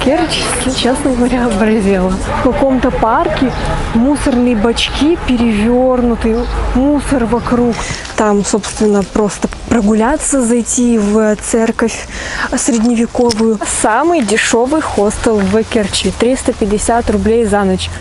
Керчь, честно говоря, оборзела. В каком-то парке мусорные бачки перевернуты, мусор вокруг. Там, собственно, просто прогуляться, зайти в церковь средневековую. Самый дешевый хостел в Керчи. 350 рублей за ночь.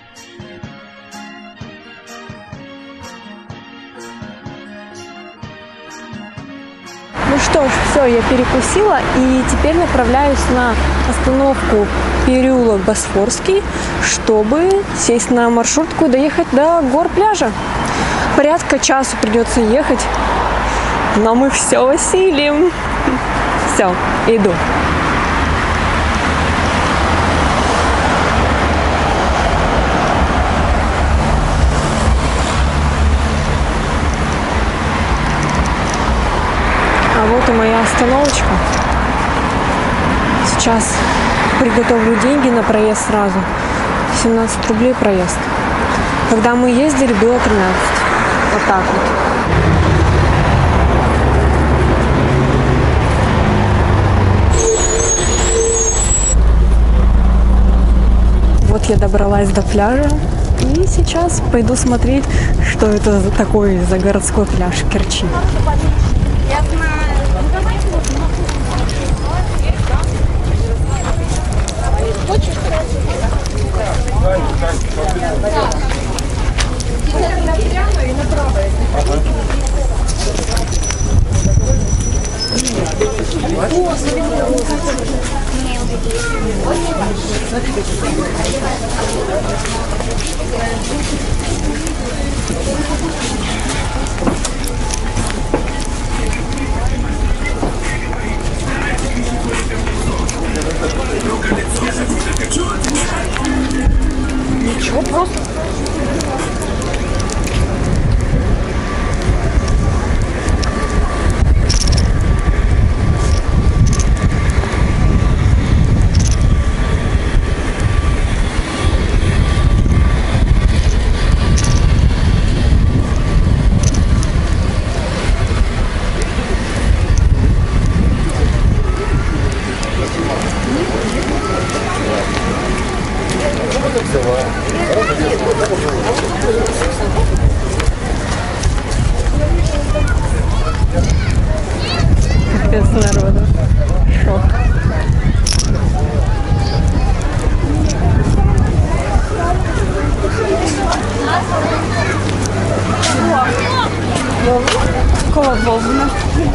Ну что ж, все, я перекусила и теперь направляюсь на остановку переулок Босфорский, чтобы сесть на маршрутку и доехать до гор пляжа. Порядка часу придется ехать, но мы все осилим. Все, иду. А вот и моя остановочка. Сейчас приготовлю деньги на проезд сразу. 17 рублей проезд. Когда мы ездили, было 13. Вот так вот. Вот я добралась до пляжа. И сейчас пойду смотреть, что это за такой за городской пляж в Керчи. Ничего, просто. Капец народу. Шок. Колокольня.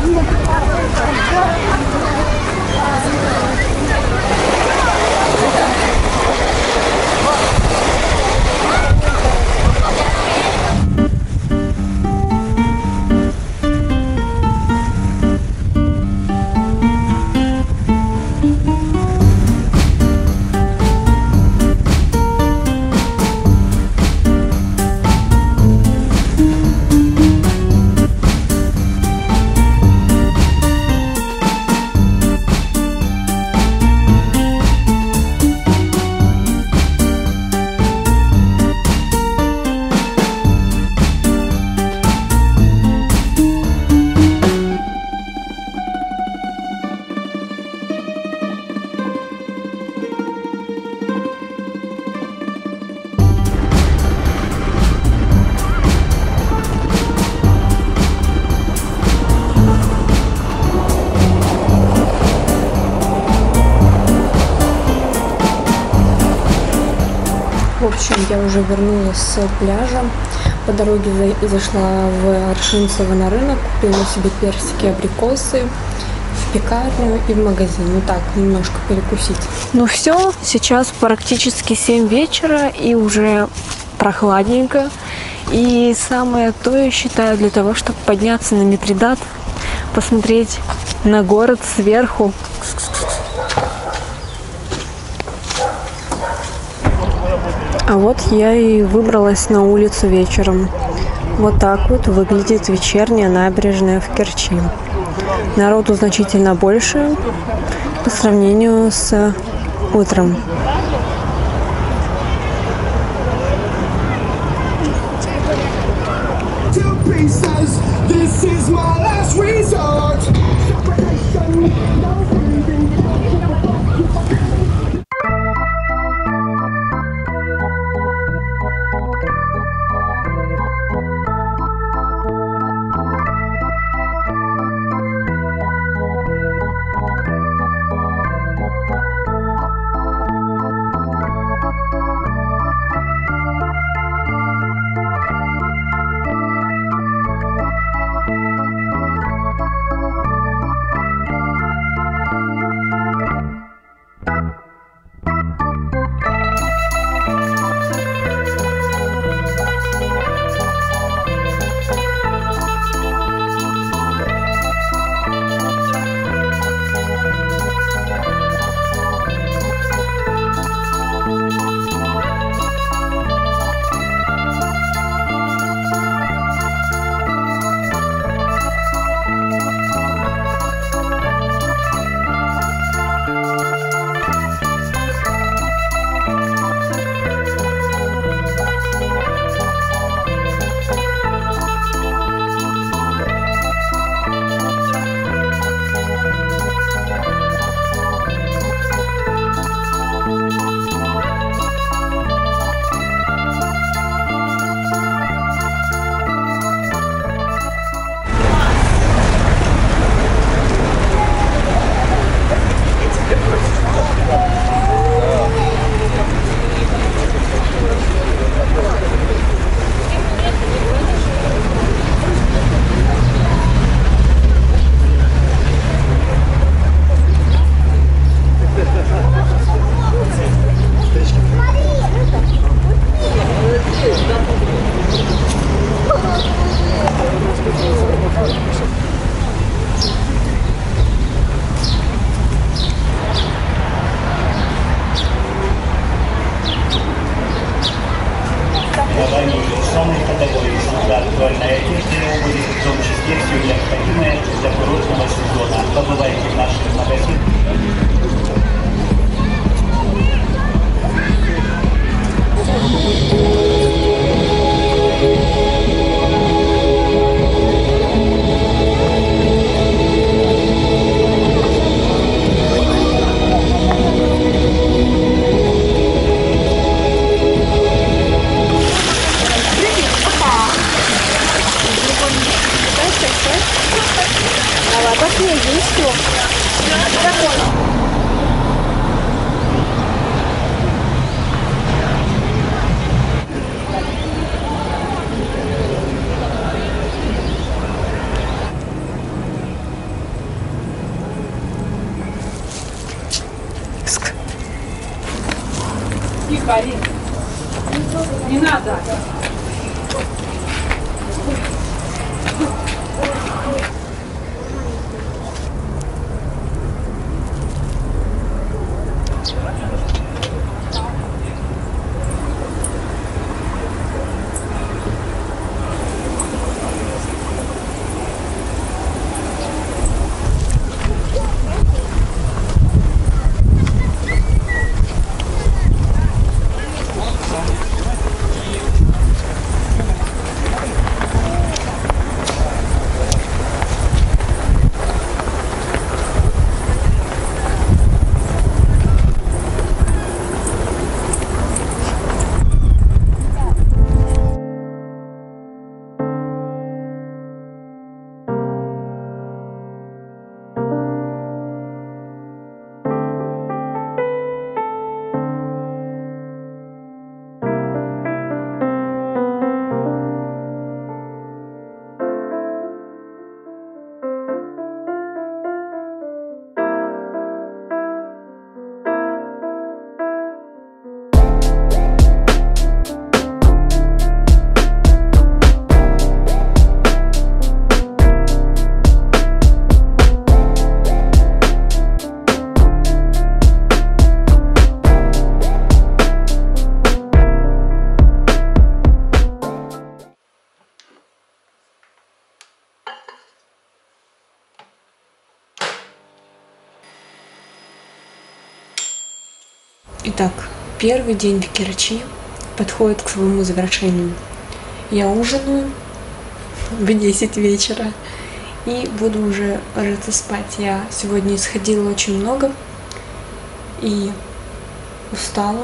В общем, я уже вернулась с пляжа. По дороге зашла в Аршинцево на рынок, купила себе персики, абрикосы, в пекарню и в магазин. Ну так, немножко перекусить. Ну все, сейчас практически 7 вечера и уже прохладненько. И самое то, я считаю, для того, чтобы подняться на Митридат, посмотреть на город сверху. А вот я и выбралась на улицу вечером. Вот так вот выглядит вечерняя набережная в Керчи. Народу значительно больше по сравнению с утром. Тихо, Алин. Не надо. Итак, первый день в Керчи подходит к своему завершению. Я ужинаю в 10 вечера и буду уже ложиться спать. Я сегодня исходила очень много и устала,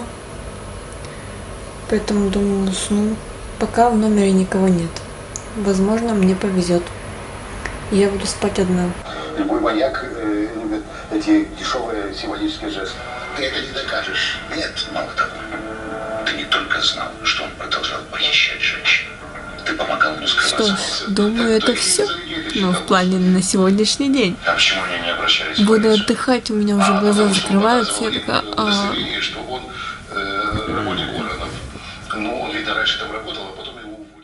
поэтому думаю, усну, пока в номере никого нет. Возможно, мне повезет. Я буду спать одна. Любой маньяк любит эти дешевые символические жесты. Ты это не докажешь. Нет, мало того. Ты не только знал, что он продолжал похищать женщин. Ты помогал ему скрываться. Что ж, думаю, это все. Но в плане на сегодняшний день. А почему они не обращались? Буду отдыхать, у меня уже глаза закрываются. Я такая, что он работник органов. Ну, он ведь раньше там работал, а потом его уволили.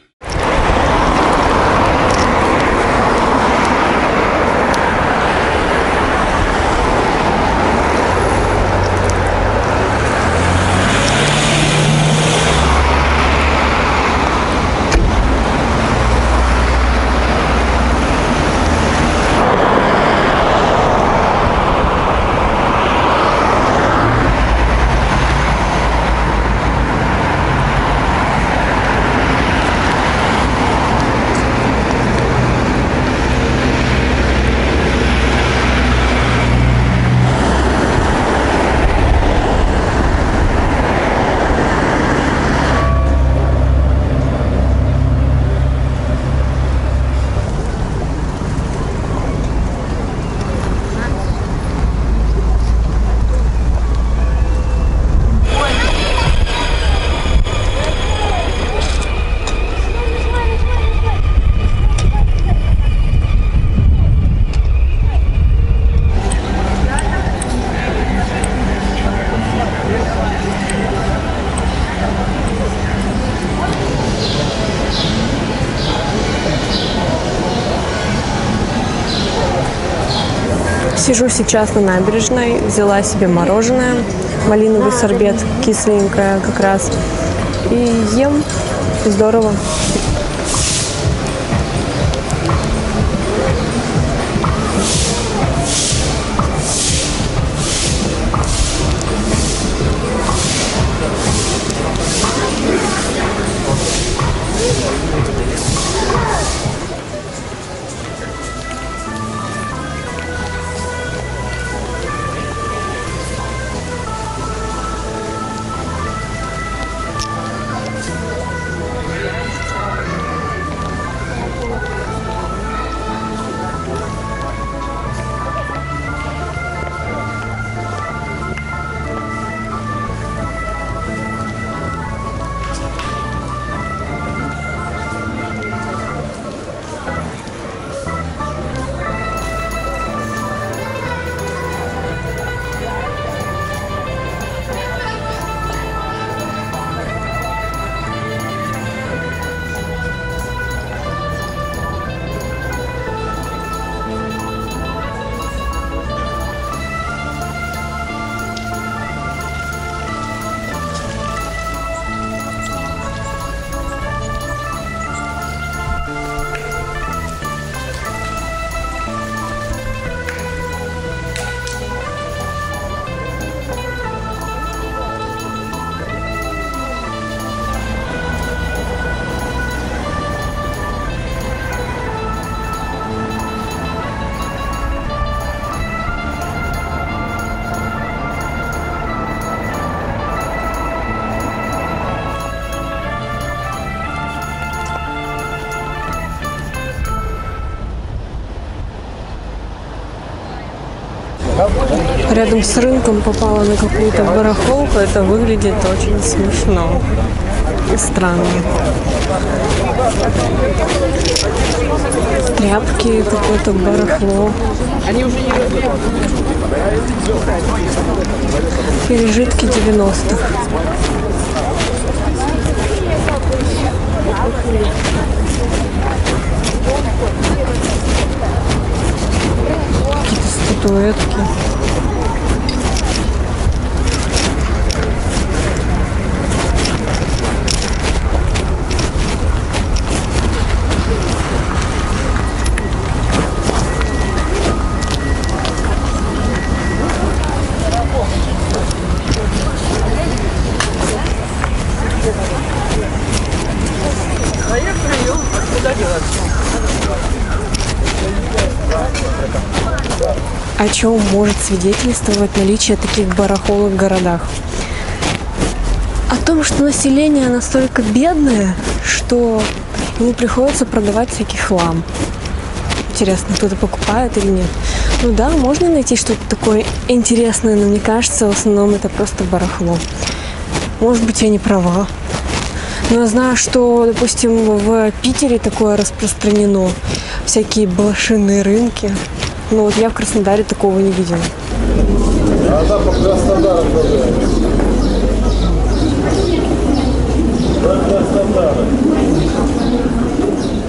Сижу сейчас на набережной, взяла себе мороженое, малиновый сорбет, кисленькое как раз, и ем. Здорово. рядом с рынком попала на какую-то барахолку. Это выглядит очень смешно и странно. Тряпки, какое-то барахло. Пережитки 90-х. Какие-то статуэтки. О чем может свидетельствовать наличие таких барахолок в городах? О том, что население настолько бедное, что ему приходится продавать всякий хлам. Интересно, кто-то покупает или нет? Ну да, можно найти что-то такое интересное, но мне кажется, в основном это просто барахло. Может быть, я не права. Но я знаю, что, допустим, в Питере такое распространено. Всякие блошиные рынки. Но вот я в Краснодаре такого не видела. Она по Краснодару продается. По Краснодару.